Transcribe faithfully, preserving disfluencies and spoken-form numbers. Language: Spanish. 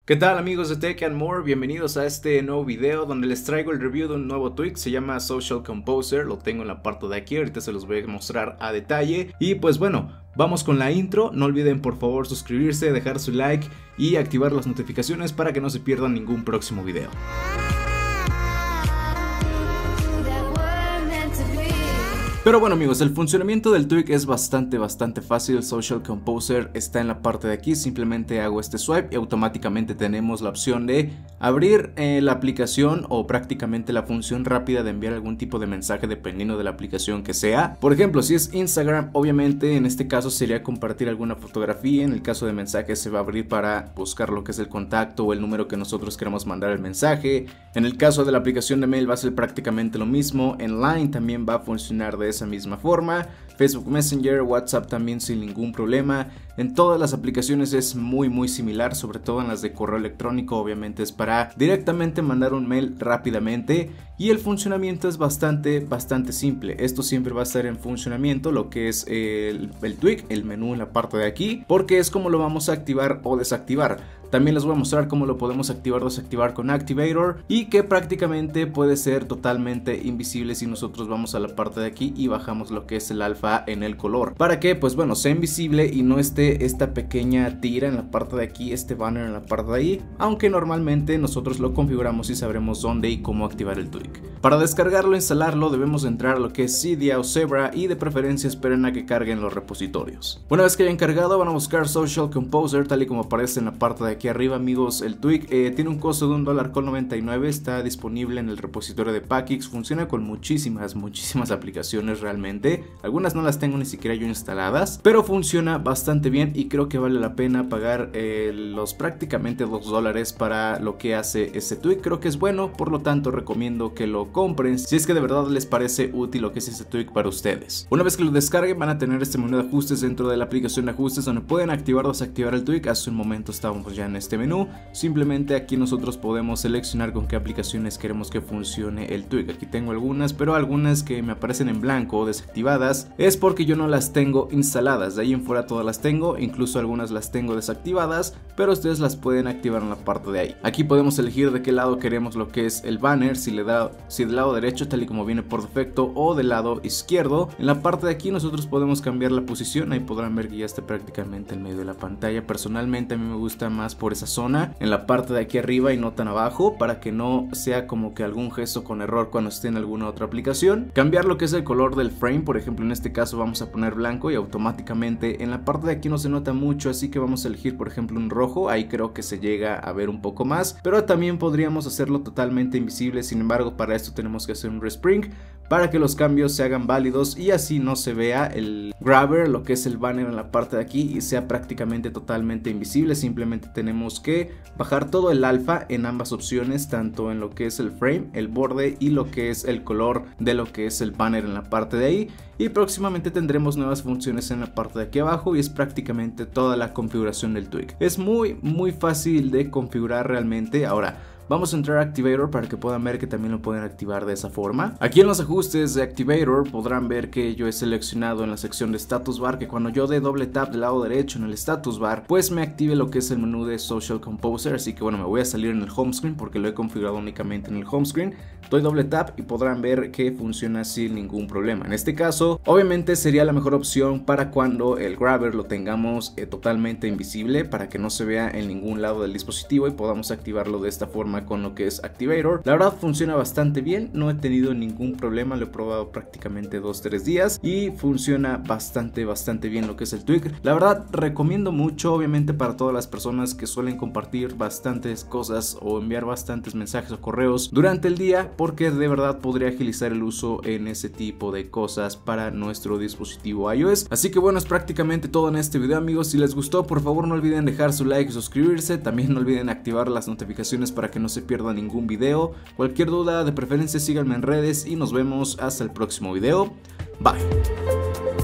¿Qué tal amigos de Tech and More? Bienvenidos a este nuevo video donde les traigo el review de un nuevo tweak. Se llama Social Composer, lo tengo en la parte de aquí, ahorita se los voy a mostrar a detalle. Y pues bueno, vamos con la intro. No olviden por favor suscribirse, dejar su like y activar las notificaciones para que no se pierdan ningún próximo video. Pero bueno amigos, el funcionamiento del tweak es bastante bastante fácil. Social Composer está en la parte de aquí, simplemente hago este swipe y automáticamente tenemos la opción de abrir eh, la aplicación o prácticamente la función rápida de enviar algún tipo de mensaje dependiendo de la aplicación que sea. Por ejemplo, si es Instagram, obviamente en este caso sería compartir alguna fotografía. En el caso de mensajes se va a abrir para buscar lo que es el contacto o el número que nosotros queremos mandar el mensaje. En el caso de la aplicación de mail va a ser prácticamente lo mismo. En Line también va a funcionar de esa misma forma. Facebook Messenger, WhatsApp también sin ningún problema. En todas las aplicaciones es muy muy similar, sobre todo en las de correo electrónico. Obviamente es para directamente mandar un mail rápidamente y el funcionamiento es bastante bastante simple. Esto siempre va a estar en funcionamiento, lo que es el, el tweak, el menú en la parte de aquí, porque es como lo vamos a activar o desactivar. También les voy a mostrar cómo lo podemos activar o desactivar con Activator y que prácticamente puede ser totalmente invisible si nosotros vamos a la parte de aquí y bajamos lo que es el alfa en el color. ¿Para que pues bueno, sea invisible y no esté esta pequeña tira en la parte de aquí, este banner en la parte de ahí, aunque normalmente nosotros lo configuramos y sabremos dónde y cómo activar el tweak. Para descargarlo e instalarlo debemos entrar a lo que es Cydia o Zebra y de preferencia esperen a que carguen los repositorios. Una vez que hayan cargado van a buscar Social Composer tal y como aparece en la parte de aquí arriba amigos. El tweak eh, tiene un costo de un dólar con noventa y nueve, está disponible en el repositorio de Packix, funciona con muchísimas muchísimas aplicaciones realmente, algunas no las tengo ni siquiera yo instaladas, pero funciona bastante bien y creo que vale la pena pagar eh, los prácticamente dos dólares para lo que hace este tweak. Creo que es bueno, por lo tanto recomiendo que lo compren si es que de verdad les parece útil lo que es este tweak para ustedes. Una vez que lo descarguen van a tener este menú de ajustes dentro de la aplicación de ajustes donde pueden activar o desactivar el tweak. Hace un momento estábamos ya en este menú, simplemente aquí nosotros podemos seleccionar con qué aplicaciones queremos que funcione el tweak. Aquí tengo algunas, pero algunas que me aparecen en blanco o desactivadas es porque yo no las tengo instaladas. De ahí en fuera todas las tengo, incluso algunas las tengo desactivadas, pero ustedes las pueden activar en la parte de ahí. Aquí podemos elegir de qué lado queremos lo que es el banner, si le da si del lado derecho tal y como viene por defecto o del lado izquierdo. En la parte de aquí nosotros podemos cambiar la posición, ahí podrán ver que ya está prácticamente en medio de la pantalla. Personalmente a mí me gusta más por esa zona, en la parte de aquí arriba y no tan abajo, para que no sea como que algún gesto con error cuando esté en alguna otra aplicación. Cambiar lo que es el color del frame, por ejemplo en este caso vamos a poner blanco y automáticamente en la parte de aquí no se nota mucho, así que vamos a elegir por ejemplo un rojo. Ahí creo que se llega a ver un poco más, pero también podríamos hacerlo totalmente invisible. Sin embargo, para esto tenemos que hacer un respring para que los cambios se hagan válidos y así no se vea el grabber, lo que es el banner en la parte de aquí, y sea prácticamente totalmente invisible. Simplemente tenemos que bajar todo el alfa en ambas opciones, tanto en lo que es el frame, el borde y lo que es el color de lo que es el banner en la parte de ahí. Y próximamente tendremos nuevas funciones en la parte de aquí abajo y es prácticamente toda la configuración del tweak. Es muy muy fácil de configurar realmente. Ahora vamos a entrar a Activator para que puedan ver que también lo pueden activar de esa forma. Aquí en los ajustes de Activator podrán ver que yo he seleccionado en la sección de Status Bar que cuando yo dé doble tap del lado derecho en el Status Bar pues me active lo que es el menú de Social Composer. Así que bueno, me voy a salir en el Home Screen porque lo he configurado únicamente en el Home Screen. Doy doble tap y podrán ver que funciona sin ningún problema. En este caso obviamente sería la mejor opción para cuando el grabber lo tengamos eh, totalmente invisible, para que no se vea en ningún lado del dispositivo y podamos activarlo de esta forma con lo que es Activator. La verdad funciona bastante bien, no he tenido ningún problema, lo he probado prácticamente dos tres días y funciona bastante bastante bien lo que es el tweak. La verdad recomiendo mucho, obviamente para todas las personas que suelen compartir bastantes cosas o enviar bastantes mensajes o correos durante el día, porque de verdad podría agilizar el uso en ese tipo de cosas para nuestro dispositivo iOS. Así que bueno, es prácticamente todo en este video amigos. Si les gustó por favor no olviden dejar su like y suscribirse, también no olviden activar las notificaciones para que no se pierda ningún video. Cualquier duda de preferencia síganme en redes y nos vemos hasta el próximo video. Bye.